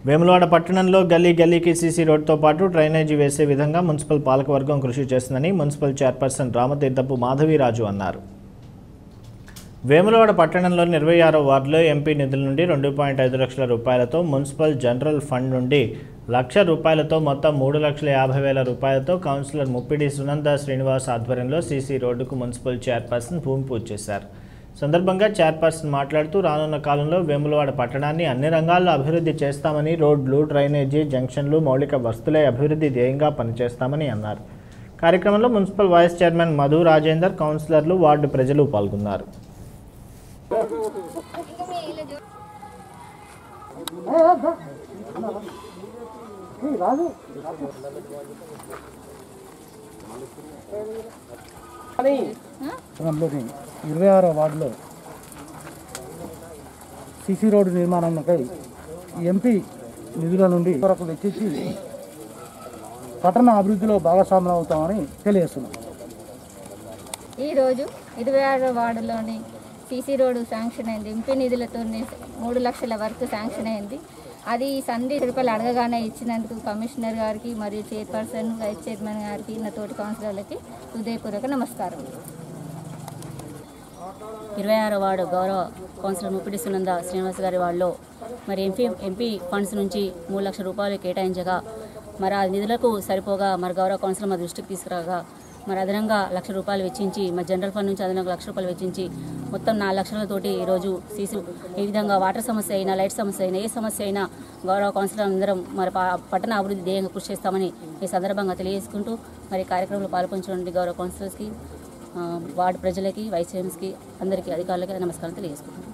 వేములవాడ పట్టణంలో గల్లీ గల్లీకి సీసీ రోడ్డుతో పాటు డ్రైనేజీ వేసే విధంగా మున్సిపల్ పాలకవర్గం కృషి చేస్తుందని మున్సిపల్ చైర్పర్సన్ రామతీర్థపు మాధవీరాజు అన్నారు. వేములవాడ పట్టణంలోని 26వ వార్డులో ఎంపీ నిధుల నుండి 2.5 లక్షల రూపాయలతో మున్సిపల్ జనరల్ ఫండ్ నుండి ₹1,00,000 మొత్తం 3,50,000 రూపాయలతో కౌన్సిలర్ ముప్పిడి సునంద శ్రీనివాస్ ఆధ్వర్యంలో సీసీ రోడ్డుకు మున్సిపల్ చైర్పర్సన్ భూమి పూజ చేశారు. సందర్భంగా చైర్పర్సన్ మాట్లాడుతూ రానున్న కాలంలో వేములవాడ పట్టణాన్ని అన్ని రంగాల్లో అభివృద్ధి చేస్తామని, రోడ్లు, డ్రైనేజీ, జంక్షన్లు, మౌలిక వస్తువుల అభివృద్ధి ధ్యేయంగా పనిచేస్తామని అన్నారు. కార్యక్రమంలో municipal vice chairman Madhu Rajender, కౌన్సిలర్లు, వార్డు ప్రజలు పాల్గొన్నారు. పట్టణంలోని 26వ వార్డులో సీసీ రోడ్డు నిర్మాణంపై ఎంపీ నిధుల నుండి వరకు వెచ్చించి పట్టణ అభివృద్ధిలో భాగస్వాములు అవుతామని తెలియజేస్తున్నాం. ఈరోజు 26వ వార్డులోని సీసీ రోడ్డు శాంక్షన్ అయింది. ఎంపీ నిధులతో 3 లక్షల వరకు శాంక్షన్ అయింది. అది ₹100 అడగగానే ఇచ్చినందుకు కమిషనర్ గారికి మరియు చైర్పర్సన్, వైస్ చైర్మన్ గారికి, నా తోటి కౌన్సిలర్లకి హృదయపూర్వక నమస్కారం. 26వ వార్డు గౌరవ కౌన్సిలర్ ముప్పిడి సునంద శ్రీనివాస్ గారి వార్డులో మరి ఎంపీ ఫండ్స్ నుంచి ₹3 లక్షల కేటాయించగా మరి ఆ నిధులకు సరిపోగా మరి గౌరవ కౌన్సిలర్ మా దృష్టికి తీసుకురాగా మరి అదనంగా ₹1,00,000 వెచ్చించి మరి జనరల్ ఫండ్ నుంచి అదనంగా ₹1,00,000 వెచ్చించి మొత్తం 4 లక్షలతోటి ఈరోజు సీసీ ఈ విధంగా వాటర్ సమస్య అయినా, లైట్ సమస్య అయినా, ఏ సమస్య అయినా గౌరవ కౌన్సిలర్ అందరం మరి పట్టణ అభివృద్ధి ధ్యేయంగా కృషి చేస్తామని ఈ సందర్భంగా తెలియజేసుకుంటూ మరి కార్యక్రమంలో పాల్పంచడానికి గౌరవ కౌన్సిలర్స్కి, వార్డు ప్రజలకి, వైస్ చైర్మన్స్కి, అందరికీ అధికారులకి నమస్కారం తెలియజేసుకుంటున్నాను.